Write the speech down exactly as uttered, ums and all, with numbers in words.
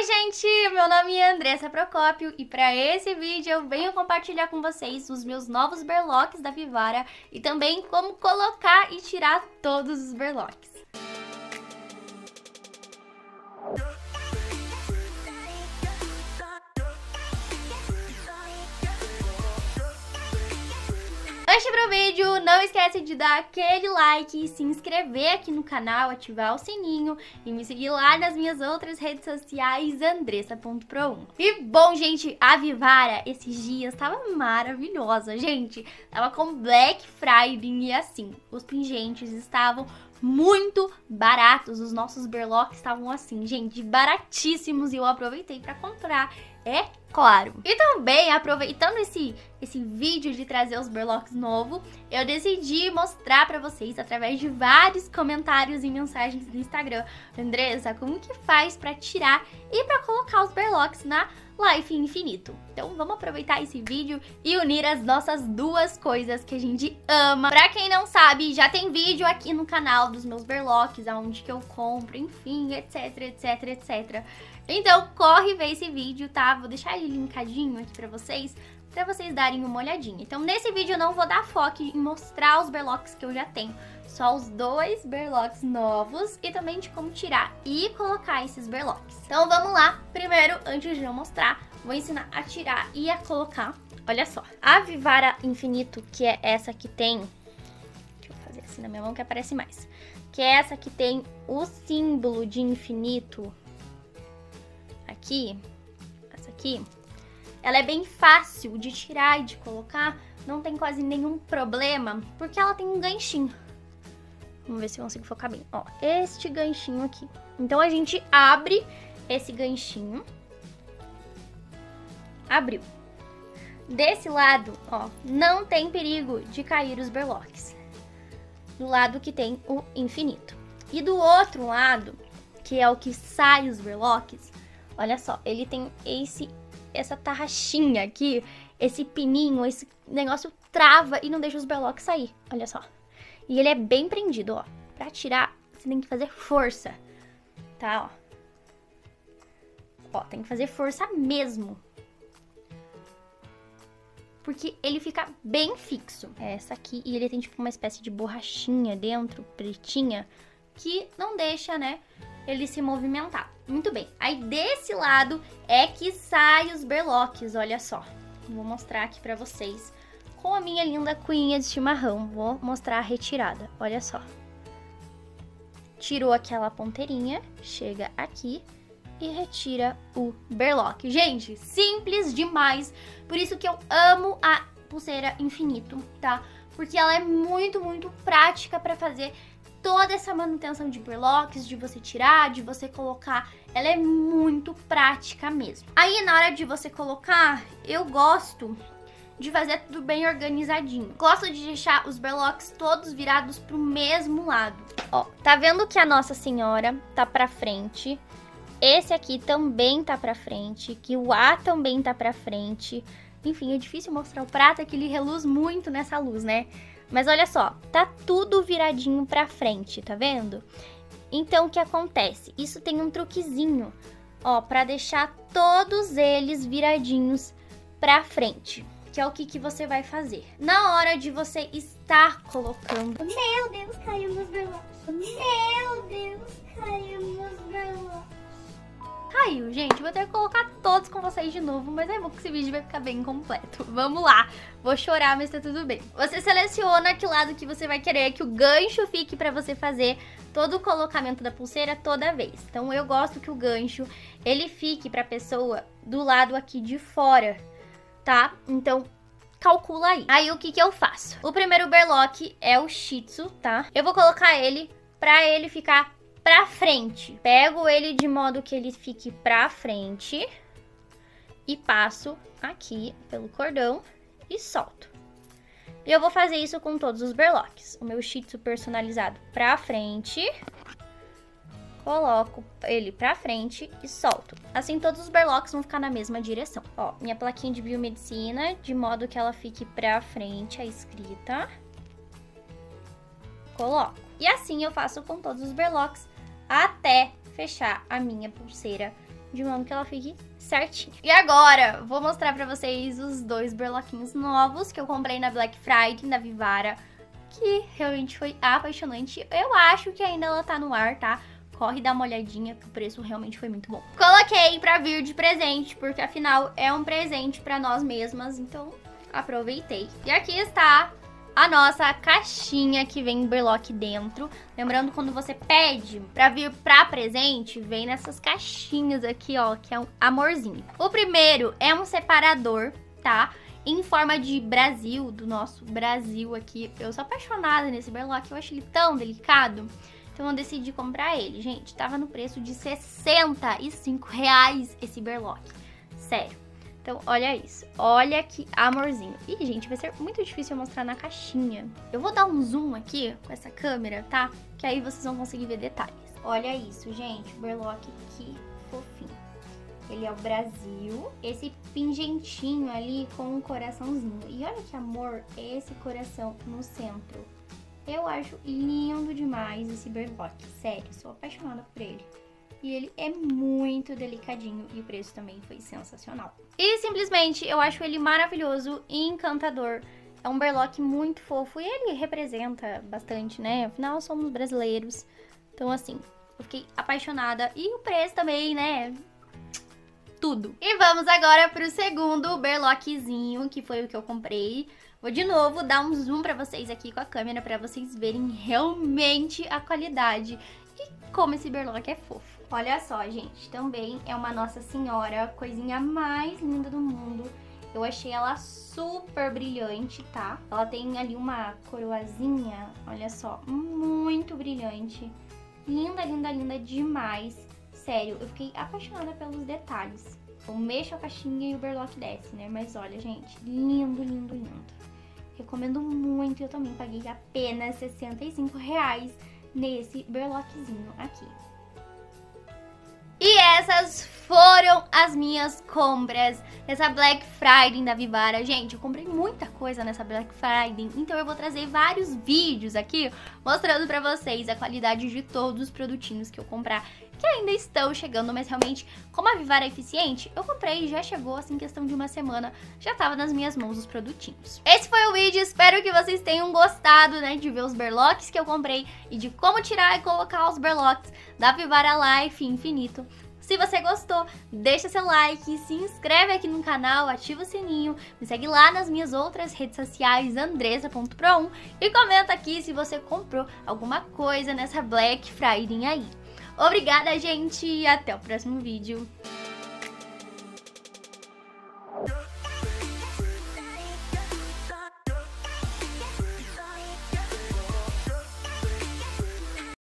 gente! Meu nome é Andressa Procópio e para esse vídeo eu venho compartilhar com vocês os meus novos berloques da Vivara e também como colocar e tirar todos os berloques. Antes pro vídeo, não esquece de dar aquele like, se inscrever aqui no canal, ativar o sininho e me seguir lá nas minhas outras redes sociais, andressa ponto pro um. E bom, gente, a Vivara esses dias tava maravilhosa, gente. Tava com Black Friday e assim, os pingentes estavam muito baratos, os nossos berloques estavam assim, gente, baratíssimos e eu aproveitei pra comprar, é claro. E também, aproveitando esse, esse vídeo de trazer os berloques novos, eu decidi mostrar pra vocês, através de vários comentários e mensagens do Instagram, Andressa, como que faz pra tirar e pra colocar os berloques na Life Infinito. Então vamos aproveitar esse vídeo e unir as nossas duas coisas que a gente ama. Pra quem não sabe, já tem vídeo aqui no canal dos meus berloques, aonde que eu compro, enfim, etc, etc, etcétera. Então corre ver esse vídeo, tá? Vou deixar ele linkadinho aqui pra vocês, pra vocês darem uma olhadinha. Então nesse vídeo eu não vou dar foco em mostrar os berloques que eu já tenho, só os dois berloques novos e também de como tirar e colocar esses berloques. Então vamos lá. Primeiro, antes de eu mostrar, vou ensinar a tirar e a colocar. Olha só, a Vivara Infinito, que é essa que tem... Deixa eu fazer assim na minha mão que aparece mais. Que é essa que tem o símbolo de infinito aqui, essa aqui, ela é bem fácil de tirar e de colocar, não tem quase nenhum problema, porque ela tem um ganchinho. Vamos ver se eu consigo focar bem. Ó, este ganchinho aqui. Então a gente abre esse ganchinho. Abriu. Desse lado, ó, não tem perigo de cair os berloques. Do lado que tem o infinito. E do outro lado, que é o que sai os berloques, olha só, ele tem esse, essa tarraxinha aqui, esse pininho, esse negócio trava e não deixa os berloques sair, olha só. E ele é bem prendido, ó. Pra tirar, você tem que fazer força, tá, ó. Ó, tem que fazer força mesmo. Porque ele fica bem fixo. É essa aqui, e ele tem tipo uma espécie de borrachinha dentro, pretinha, que não deixa, né, ele se movimentar. Muito bem. Aí desse lado é que sai os berloques, olha só. Vou mostrar aqui pra vocês com a minha linda cuinha de chimarrão. Vou mostrar a retirada, olha só. Tirou aquela ponteirinha, chega aqui e retira o berloque. Gente, simples demais. Por isso que eu amo a pulseira Infinito, tá? Porque ela é muito, muito prática pra fazer toda essa manutenção de berloques, de você tirar, de você colocar, ela é muito prática mesmo. Aí na hora de você colocar, eu gosto de fazer tudo bem organizadinho. Gosto de deixar os berloques todos virados pro mesmo lado. Ó, tá vendo que a Nossa Senhora tá pra frente? Esse aqui também tá pra frente, que o A também tá pra frente. Enfim, é difícil mostrar o prata, que ele reluz muito nessa luz, né? Mas olha só, tá tudo viradinho pra frente, tá vendo? Então, o que acontece? Isso tem um truquezinho, ó, pra deixar todos eles viradinhos pra frente. Que é o que, que você vai fazer. Na hora de você estar colocando... Meu Deus, caiu meus berloques. Meu Deus, caiu meus berloques. Caiu, gente. Vou ter que colocar todos com vocês de novo, mas é bom que esse vídeo vai ficar bem completo. Vamos lá. Vou chorar, mas tá tudo bem. Você seleciona que lado que você vai querer que o gancho fique pra você fazer todo o colocamento da pulseira toda vez. Então eu gosto que o gancho, ele fique pra pessoa do lado aqui de fora, tá? Então calcula aí. Aí o que que eu faço? O primeiro berloque é o Shih Tzu, tá? Eu vou colocar ele pra ele ficar pra frente. Pego ele de modo que ele fique pra frente e passo aqui pelo cordão e solto. E eu vou fazer isso com todos os berloques. O meu Shih Tzu personalizado pra frente, coloco ele pra frente e solto. Assim todos os berloques vão ficar na mesma direção. Ó, minha plaquinha de biomedicina, de modo que ela fique pra frente, a escrita. Coloco. E assim eu faço com todos os berloques até fechar a minha pulseira de modo que ela fique certinho. E agora, vou mostrar pra vocês os dois berloquinhos novos que eu comprei na Black Friday da Vivara, que realmente foi apaixonante. Eu acho que ainda ela tá no ar, tá? Corre dar uma olhadinha, que o preço realmente foi muito bom. Coloquei pra vir de presente, porque afinal é um presente pra nós mesmas, então aproveitei. E aqui está a nossa caixinha que vem berlock dentro. Lembrando, quando você pede pra vir pra presente, vem nessas caixinhas aqui, ó, que é um amorzinho. O primeiro é um separador, tá? Em forma de Brasil, do nosso Brasil aqui. Eu sou apaixonada nesse berlock, eu acho ele tão delicado. Então eu decidi comprar ele. Gente, tava no preço de sessenta e cinco reais esse berlock. Sério. Então, olha isso. Olha que amorzinho. Ih, gente, vai ser muito difícil eu mostrar na caixinha. Eu vou dar um zoom aqui com essa câmera, tá? Que aí vocês vão conseguir ver detalhes. Olha isso, gente. O berlock, que fofinho. Ele é o Brasil. Esse pingentinho ali com um coraçãozinho. E olha que amor é esse coração no centro. Eu acho lindo demais esse berlock. Sério, sou apaixonada por ele. E ele é muito delicadinho e o preço também foi sensacional. E simplesmente eu acho ele maravilhoso e encantador. É um berlock muito fofo e ele representa bastante, né? Afinal, somos brasileiros. Então, assim, eu fiquei apaixonada. E o preço também, né? Tudo. E vamos agora pro segundo berlockzinho, que foi o que eu comprei. Vou de novo dar um zoom pra vocês aqui com a câmera, pra vocês verem realmente a qualidade e como esse berlock é fofo. Olha só, gente, também é uma Nossa Senhora, coisinha mais linda do mundo. Eu achei ela super brilhante, tá? Ela tem ali uma coroazinha, olha só, muito brilhante. Linda, linda, linda demais. Sério, eu fiquei apaixonada pelos detalhes. Eu mexo a caixinha e o berlock desce, né? Mas olha, gente, lindo, lindo, lindo. Recomendo muito, eu também paguei apenas sessenta e cinco reais nesse berlockzinho aqui. E essas foram as minhas compras nessa Black Friday da Vivara. Gente, eu comprei muita coisa nessa Black Friday, então eu vou trazer vários vídeos aqui mostrando pra vocês a qualidade de todos os produtinhos que eu comprar, que ainda estão chegando, mas realmente, como a Vivara é eficiente, eu comprei e já chegou, assim, em questão de uma semana, já tava nas minhas mãos os produtinhos. Esse foi o vídeo, espero que vocês tenham gostado, né, de ver os berlocks que eu comprei e de como tirar e colocar os berlocks da Vivara Life Infinito. Se você gostou, deixa seu like, se inscreve aqui no canal, ativa o sininho, me segue lá nas minhas outras redes sociais, andressa ponto pro um, e comenta aqui se você comprou alguma coisa nessa Black Friday aí. Obrigada, gente, e até o próximo vídeo.